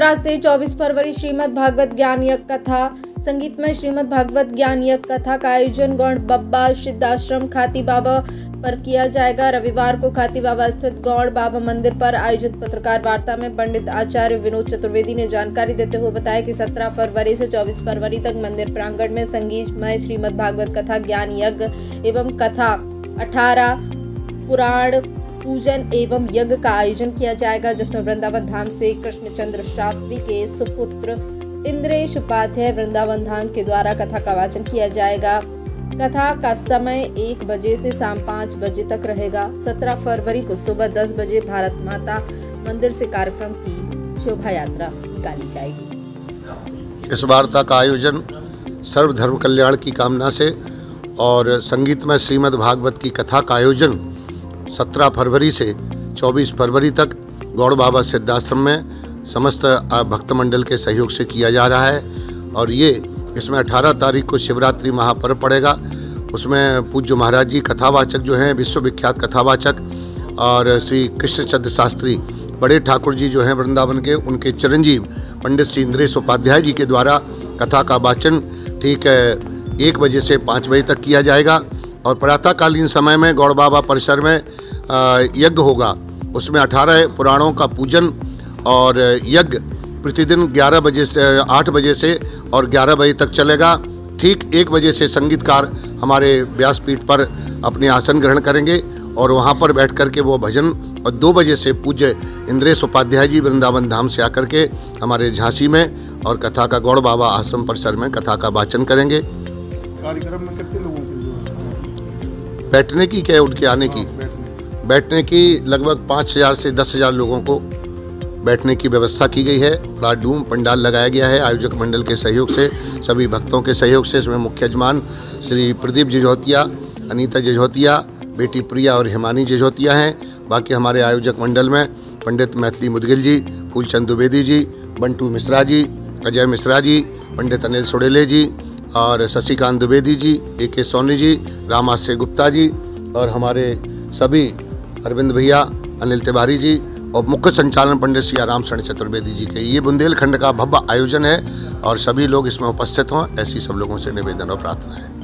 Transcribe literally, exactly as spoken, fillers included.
सत्रह से चौबीस फरवरी श्रीमद् भागवत ज्ञान यज्ञ कथा संगीतमय श्रीमद् भागवत ज्ञान यज्ञ कथा का आयोजन गौड़ बब्बा सिद्धाश्रम खाती बाबा पर किया जाएगा। रविवार को खाती बाबा स्थित गौड़ बाबा मंदिर पर आयोजित पत्रकार वार्ता में पंडित आचार्य विनोद चतुर्वेदी ने जानकारी देते हुए बताया कि सत्रह फरवरी से चौबीस फरवरी तक मंदिर प्रांगण में संगीतमय श्रीमद् भागवत कथा ज्ञान यज्ञ एवं कथा अठारह पुराण पूजन एवं यज्ञ का आयोजन किया जाएगा, जिसमें वृंदावन धाम से कृष्णचंद्र शास्त्री के सुपुत्र इंद्रेश उपाध्याय वृंदावन धाम के द्वारा कथा का वाचन किया जाएगा। कथा का समय एक बजे से शाम पाँच बजे तक रहेगा। सत्रह फरवरी को सुबह दस बजे भारत माता मंदिर से कार्यक्रम की शोभा यात्रा निकाली जाएगी। इस वार्ता का आयोजन सर्वधर्म कल्याण की कामना से और संगीतमय श्रीमद् भागवत की कथा का आयोजन सत्रह फरवरी से चौबीस फरवरी तक गौड़ बाबा सिद्धाश्रम में समस्त भक्त मंडल के सहयोग से किया जा रहा है। और ये इसमें अठारह तारीख को शिवरात्रि महापर्व पड़ेगा। उसमें पूज्य महाराज जी कथावाचक जो हैं विश्वविख्यात कथावाचक और श्री कृष्णचंद्र शास्त्री बड़े ठाकुर जी जो हैं वृंदावन के, उनके चिरंजीव पंडित श्री इंद्रेश उपाध्याय जी के द्वारा कथा का वाचन ठीक एक बजे से पाँच बजे तक किया जाएगा। और प्रातःकालीन समय में गौड़ बाबा परिसर में यज्ञ होगा। उसमें अठारह पुराणों का पूजन और यज्ञ प्रतिदिन ग्यारह बजे से आठ बजे से और ग्यारह बजे तक चलेगा। ठीक एक बजे से संगीतकार हमारे व्यासपीठ पर अपने आसन ग्रहण करेंगे और वहां पर बैठ कर के वो भजन, और दो बजे से पूज्य इंद्रेश उपाध्याय जी वृंदावन धाम से आकर के हमारे झांसी में और कथा का गौड़ बाबा आश्रम परिसर में कथा का वाचन करेंगे। कार्यक्रम में कितने लोगों की बैठने की क्या उनके आने की बैठने की लगभग पाँच हजार से दस हजार लोगों को बैठने की व्यवस्था की गई है। बड़ा डूम पंडाल लगाया गया है आयोजक मंडल के सहयोग से, सभी भक्तों के सहयोग से। इसमें मुख्य यजमान श्री प्रदीप जजौतिया, अनीता जजौतिया, बेटी प्रिया और हिमानी जजौतिया हैं। बाकी हमारे आयोजक मंडल में पंडित मैथिली मुदगिल जी, फूलचंद द्विवेदी जी, बंटू मिश्रा जी, अजय मिश्रा जी, पंडित अनिल सुड़ेले जी और शशिकांत द्विवेदी जी, ए के सोनी जी, रामाश्रय गुप्ता जी और हमारे सभी अरविंद भैया, अनिल तिवारी जी और मुख्य संचालन पंडित श्री राम शरण चतुर्वेदी जी के। ये बुंदेलखंड का भव्य आयोजन है और सभी लोग इसमें उपस्थित हों, ऐसी सब लोगों से निवेदन और प्रार्थना है।